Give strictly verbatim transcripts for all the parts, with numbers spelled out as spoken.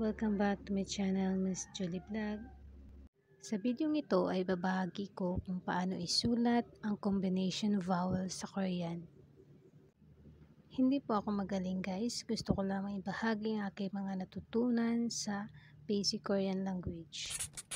welcome back to my channel, Miss Julie Vlog. Sa video ito ay babahagi ko kung paano isulat ang combination vowel sa Korean. Hindi po ako magaling guys, gusto ko lamang ibahagi ang aking mga natutunan sa basic Korean language.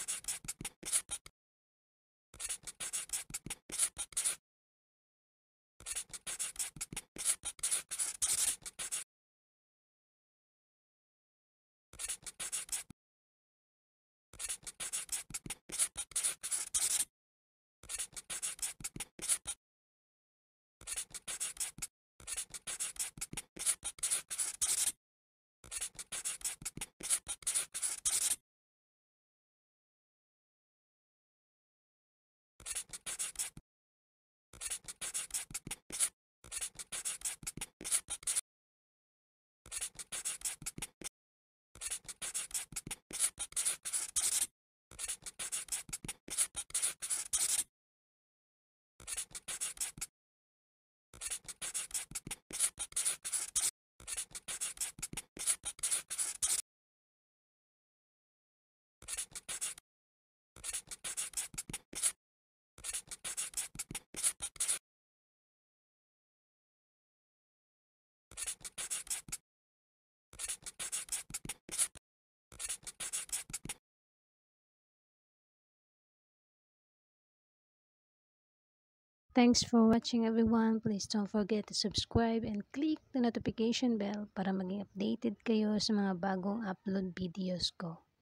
Thanks for watching everyone. Please don't forget to subscribe and click the notification bell para maging updated kayo sa mga bagong upload videos ko.